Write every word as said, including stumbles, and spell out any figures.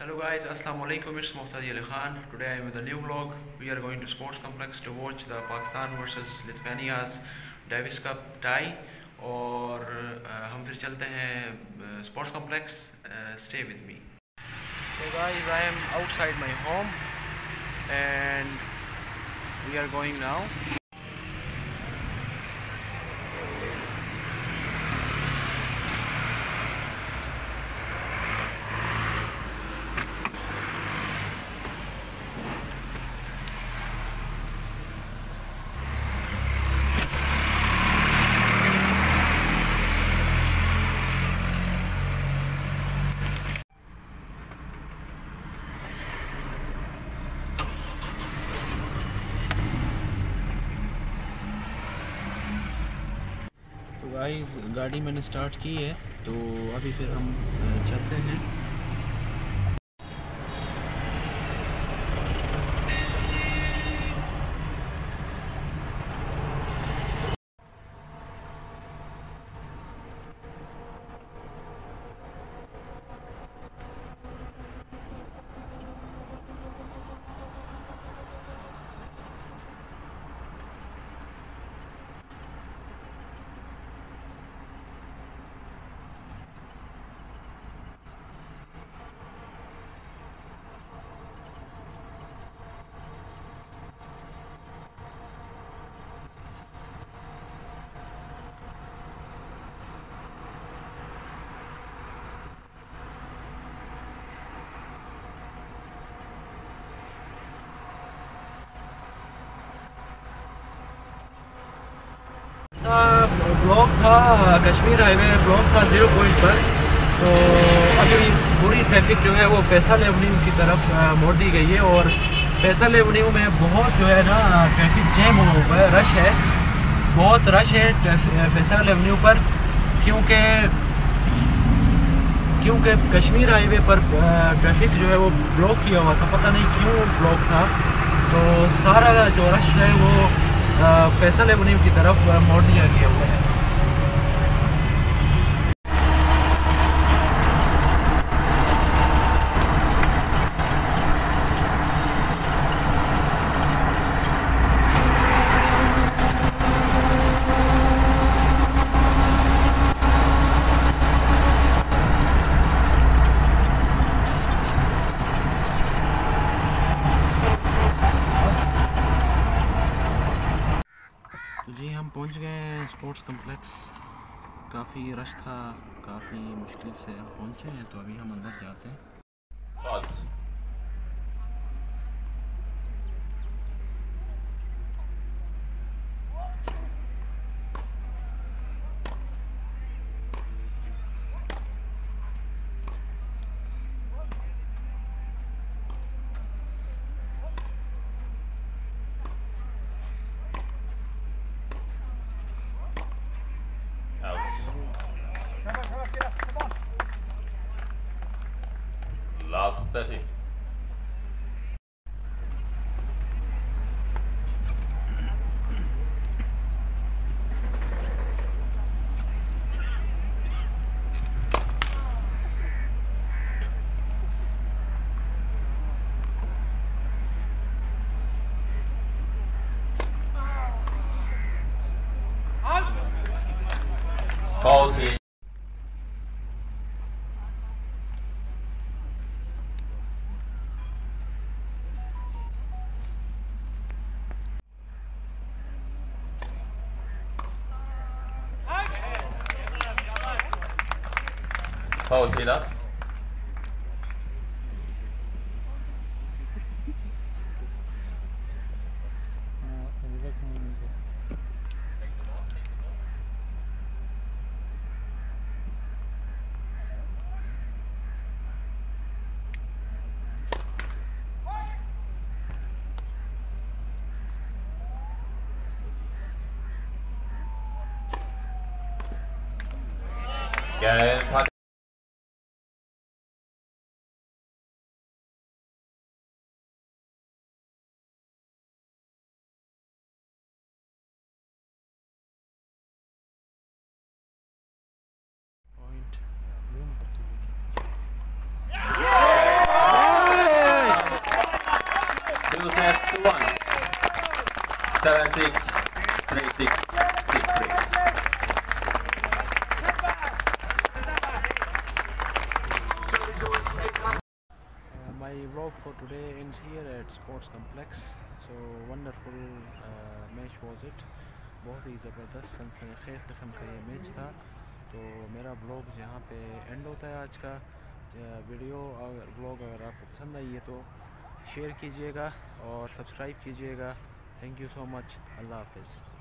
Hello guys, Assalamu alaikum, it's Muqtadi Ali Khan. Today I am with a new vlog. We are going to sports complex to watch the Pakistan versus Lithuania's Davis Cup tie. और हम फिर चलते हैं sports complex. Stay with me. So guys, I am outside my home and we are going now. Guys गाड़ी मैंने start की है, तो अभी फिर हम चलते हैं। ब्लॉक था कश्मीर हाईवे ब्लॉक था ज़ीरो पॉइंट पर, तो अभी पूरी ट्रैफिक जो है वो फैसल एवेन्यू की तरफ मोड़ दी गई है और फैसल एवेन्यू में बहुत जो है ना ट्रैफिक जैम हो हुआ है, रश है, बहुत रश है फैसल एवेन्यू पर, क्योंकि क्योंकि कश्मीर हाईवे पर ट्रैफिक जो है वो ब्लॉक किया हुआ था, पता नहीं क्यों ब्लॉक था, तो सारा जो रश है वो फैसल एवेन्यू की तरफ मोड़ दिया गया हुआ है। जी हम पहुंच गए हैं स्पोर्ट्स कम्प्लेक्स। काफ़ी रश था, काफ़ी मुश्किल से हम पहुंचे हैं, तो अभी हम अंदर जाते हैं। Last thirty. Forty. Forty left. Game. Point. one. seven six, three six, six three. Uh, my vlog for today ends here at Sports Complex. So wonderful uh, match was it. बहुत ही ज़बरदस्त सनसनीखेज़ किस्म का ये मैच था। तो मेरा vlog यहाँ पे एंड होता है आज का। वीडियो अगर व्लॉग अगर आपको पसंद आई है तो शेयर कीजिएगा और सब्सक्राइब कीजिएगा। Thank you so much. अल्लाह हाफ़िज़।